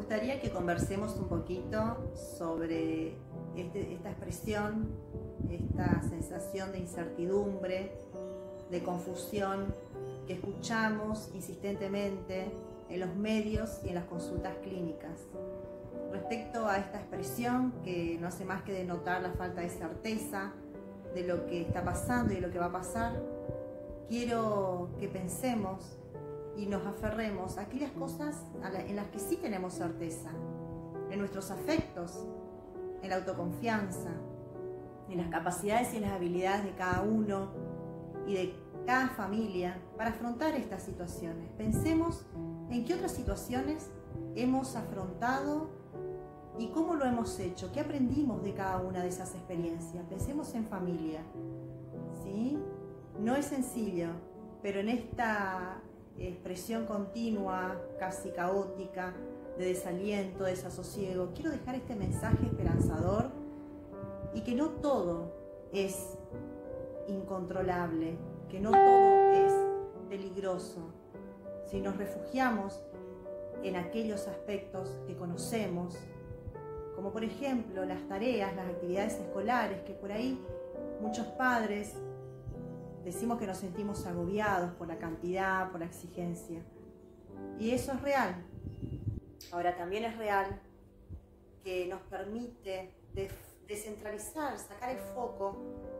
gustaría que conversemos un poquito sobre esta expresión, esta sensación de incertidumbre, de confusión que escuchamos insistentemente en los medios y en las consultas clínicas. Respecto a esta expresión que no hace más que denotar la falta de certeza de lo que está pasando y de lo que va a pasar, quiero que pensemos y nos aferremos a aquellas cosas en las que sí tenemos certeza, en nuestros afectos, en la autoconfianza, en las capacidades y las habilidades de cada uno y de cada familia para afrontar estas situaciones. Pensemos en qué otras situaciones hemos afrontado y cómo lo hemos hecho, qué aprendimos de cada una de esas experiencias. Pensemos en familia, ¿sí? No es sencillo, pero en esta expresión continua, casi caótica, de desaliento, de desasosiego, quiero dejar este mensaje esperanzador y que no todo es incontrolable, que no todo es peligroso. Si nos refugiamos en aquellos aspectos que conocemos, como por ejemplo las tareas, las actividades escolares, que por ahí muchos padres decimos que nos sentimos agobiados por la cantidad, por la exigencia. Y eso es real. Ahora también es real que nos permite descentralizar, sacar el foco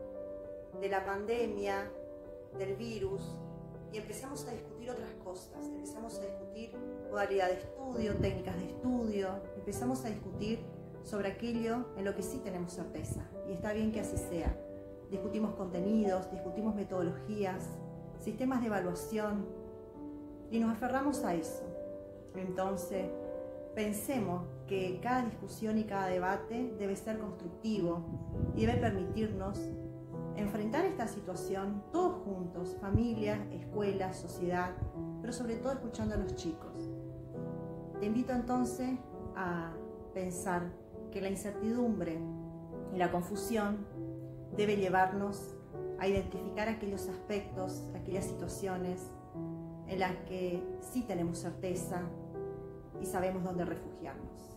de la pandemia, del virus, y empezamos a discutir otras cosas. Empezamos a discutir modalidad de estudio, técnicas de estudio, empezamos a discutir sobre aquello en lo que sí tenemos certeza. Y está bien que así sea. Discutimos contenidos, discutimos metodologías, sistemas de evaluación y nos aferramos a eso. Entonces, pensemos que cada discusión y cada debate debe ser constructivo y debe permitirnos enfrentar esta situación todos juntos, familia, escuela, sociedad, pero sobre todo escuchando a los chicos. Te invito entonces a pensar que la incertidumbre y la confusión debe llevarnos a identificar aquellos aspectos, aquellas situaciones en las que sí tenemos certeza y sabemos dónde refugiarnos.